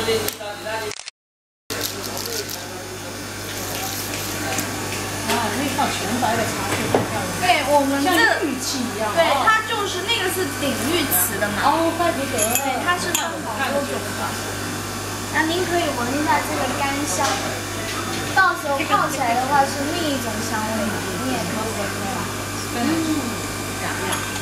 可以放全白的茶叶，很漂亮。 对，我们像这玉器一样。 对，它就是那个是鼎玉瓷的嘛。 哦，怪不得。 对，它是分好多种的。那您可以闻一下这个干香，到时候泡起来的话是另一种香味，你也可以闻一下。 嗯，